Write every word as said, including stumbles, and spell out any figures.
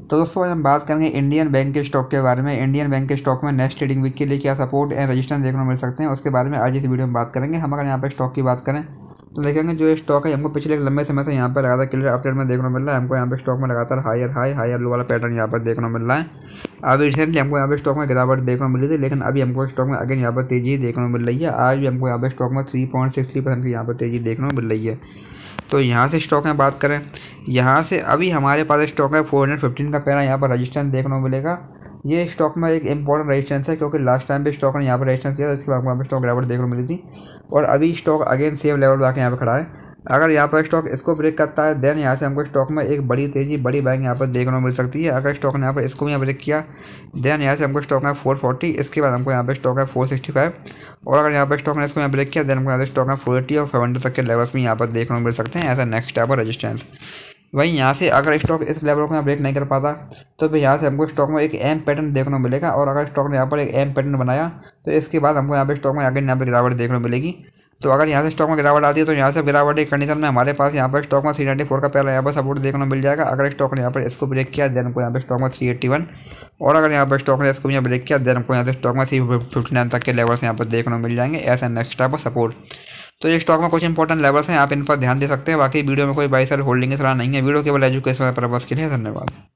तो दोस्तों आज हम बात करेंगे इंडियन बैंक के स्टॉक के बारे में। इंडियन बैंक के स्टॉक में नेक्स्ट ट्रेडिंग वीक के लिए क्या सपोर्ट एंड रेजिस्टेंस देखने को मिल सकते हैं, उसके बारे में आज इस वीडियो में बात करेंगे। हम अगर यहाँ पे स्टॉक की बात करें तो देखेंगे जो ये स्टॉक है हमको पिछले एक लंबे समय से यहाँ पर लगातार क्लियर अपडेट में देखने को मिल रहा है। हमको यहाँ पे स्टॉक में लगातार हायर हाई हायर लो वाला पैटर्न यहाँ पर देखने को मिल रहा है। अभी रिसेंटली हमको यहाँ पे स्टॉक में गिरावट देखने को मिली थी, लेकिन अभी हमको स्टॉक में अगेन यहाँ पर तेजी देखने को मिल रही है। आज भी हमको यहाँ पे स्टॉक में three point six three percent की यहाँ पर तेजी देखने को मिल रही है। तो यहाँ से स्टॉक में बात करें, यहाँ से अभी हमारे पास स्टॉक है फोर हंड्रेड फिफ्टीन का पहला यहाँ पर रजिस्टेंस देखने को मिलेगा। ये स्टॉक में एक इंपॉर्टेंट रजिस्टेंस है, क्योंकि लास्ट टाइम भी स्टॉक ने यहाँ पर रजिस्टेंस किया, इसके बाद यहाँ पर स्टॉक गिरावट देखने को मिली थी और अभी स्टॉक अगेन सेम लेवल पर आके यहाँ पर खड़ा है। अगर यहाँ पर स्टॉक इसको ब्रेक करता है देन यहाँ से हमको स्टॉक में एक बड़ी तेजी बड़ी बाइंग यहाँ पर देखने को मिल सकती है। अगर स्टॉक ने यहाँ पर इसको भी यहाँ ब्रेक किया देन यहाँ से हमको स्टॉक है फोर फोर्टी, इसके बाद हमको यहाँ पर स्टॉक है फोर सिक्सटी फाइव और अगर यहाँ पर स्टॉक ने इसको यहाँ ब्रेक किया देन हमको यहाँ से स्टॉक है फोर एट्टी और फाइव हंड्रेड तक के लेवल्स भी यहाँ पर देखने को मिल सकते हैं ऐसा नेक्स्ट टाइप ऑफ रजिस्टेंस। वहीं यहाँ से अगर स्टॉक इस लेवल को यहाँ ब्रेक नहीं कर पाता तो फिर यहाँ से हमको स्टॉक में एक एम पैटर्न देखने को मिलेगा और अगर स्टॉक ने यहाँ पर एक एम पैटर्न बनाया तो इसके बाद हमको यहाँ पे स्टॉक में अगेन यहाँ पर गिरावट देखने को मिलेगी। तो अगर यहाँ से स्टॉक में गिरावट आती है तो यहाँ से गिरावट एक कंडीशन में हमारे पास यहाँ पर स्टॉक में थ्री नाइन्टी फोर का पहला यहाँ पर सपोर्ट देखने को मिल जाएगा। अगर स्टॉक ने यहाँ पर इसको ब्रेक किया देन हमको यहाँ पे स्टॉक में थ्री एट्टी वन और अगर यहाँ पर स्टॉक ने इसको यहाँ ब्रेक किया देन हमको यहाँ से स्टॉक में थ्री फिफ्टी नाइन तक के लेवल्स यहाँ पर देखने को मिल जाएंगे ऐसा नेक्स्ट टाइप ऑफ सपोर्ट। तो ये स्टॉक में कुछ इंपॉर्टेंट लेवल्स हैं, आप इन पर ध्यान दे सकते हैं। बाकी वीडियो में कोई बाई सेल होल्डिंग की सलाह नहीं है, वीडियो केवल एजुकेशनल पर्पस के लिए। धन्यवाद।